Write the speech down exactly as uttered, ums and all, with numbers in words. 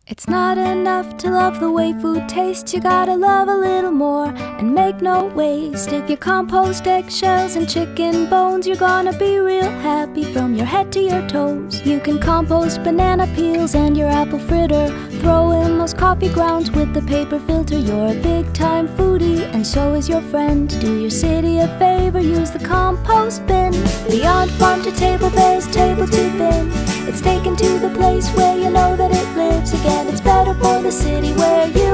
It's not enough to love the way food tastes. You gotta love a little more and make no waste. If you compost eggshells and chicken bones, you're gonna be real happy from your head to your toes. You can compost banana peels and your apple fritter. Throw in those coffee grounds with the paper filter. You're a big time foodie and so is your friend. Do your city a favor, use the compost bin. Beyond farm to table, there's table to bin. It's taken to the place where you know that it lives again. It's better for the city where you